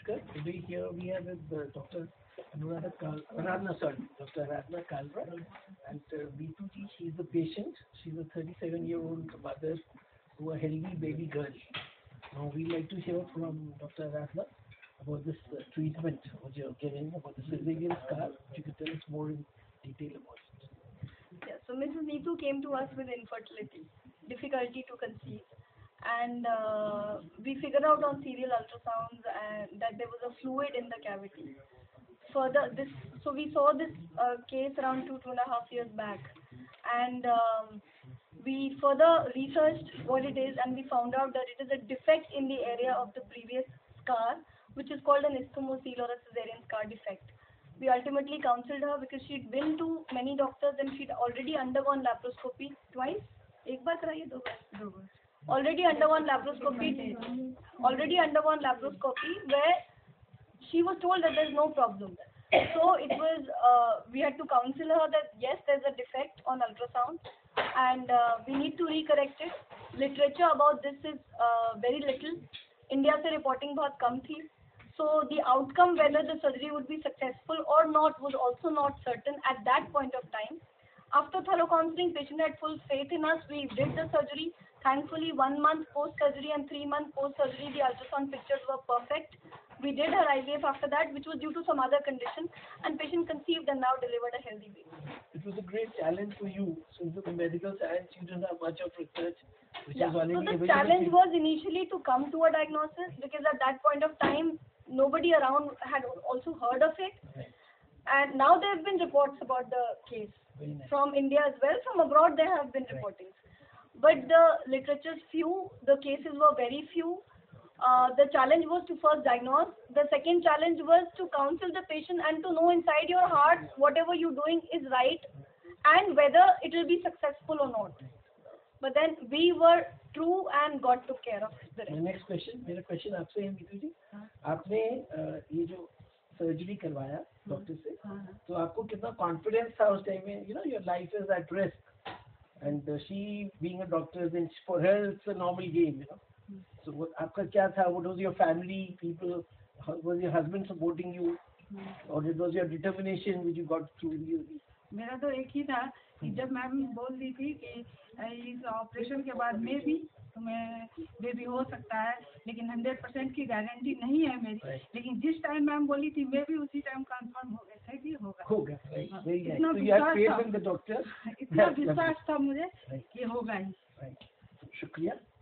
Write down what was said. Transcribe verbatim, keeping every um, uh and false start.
Namaskar. Today here we have with uh, Dr Aradhana, sorry, Dr Aradhana Kalra, and uh, Neetu ji, she is the patient. She's a thirty-seven-year-old mother to a healthy baby girl. Now we'd like to hear from Dr Aradhana about this uh, treatment which you're giving, about the Caesarean Scar. If you could tell us more in detail about it. Yeah, so Missus Neetu came to us with infertility, difficulty to conceive, and uh, we figured out on serial ultrasounds and that there was a fluid in the cavity. Further, this so we saw this uh, case around two two and a half years back, and um, we further researched what it is, and we found out that it is a defect in the area of the previous scar, which is called an Isthmocele or a Caesarean scar defect. We ultimately counseled her because she'd been to many doctors and she'd already undergone laparoscopy twice. एक बार कराई दो बार already undergone laparoscopy already undergone laparoscopy where she was told that there's no problem. So it was uh, we had to counsel her that yes, there's a defect on ultrasound and uh, we need to recorrect it. Literature about this is uh, very little. India se reporting bahut kam thi. So the outcome, whether the surgery would be successful or not, was also not certain at that point of time. After thorough counseling, patient had full faith in us. We did the surgery. Thankfully, one month post-surgery and three months post-surgery, the ultrasound pictures were perfect. We did her I V F after that, which was due to some other condition, and patient conceived and now delivered a healthy baby. It was a great challenge for you, since in the medical science you didn't have much of research. Which yeah. is already so the available. challenge was initially to come to a diagnosis, because at that point of time, nobody around had also heard of it. Right. And now there have been reports about the case Nice. from India as well. From abroad there have been Right. reportings. But the literature's few, the cases were very few. Uh, the challenge was to first diagnose. The second challenge was to counsel the patient and to know inside your heart whatever you're doing is right and whether it will be successful or not. But then we were true and God took care of the rest. My next question, मेरा question आपसे है नीतू जी, आपने ये जो surgery करवाया doctor से, तो आपको कितना कॉन्फिडेंस था उस टाइम में, you know, your life is at risk, and uh, she being a doctor, then for her it's a normal game, you know. So what आपका क्या था? What was your family, people? How, was your husband supporting you, or it was your determination which you got through? You? मेरा तो एक ही था कि जब ma'am बोल दी थी कि इस ऑपरेशन के बाद में भी तुम्हें बेबी हो सकता है, लेकिन हंड्रेड परसेंट की गारंटी नहीं है मेरी, right. लेकिन जिस टाइम मैम बोली थी मैं भी उसी टाइम कंफर्म हो गया था कि होगा होगा right. हाँ, Very इतना nice. So you have विश्वास faith in the doctor. था इतना विश्वास था मुझे right. कि होगा ही right. शुक्रिया.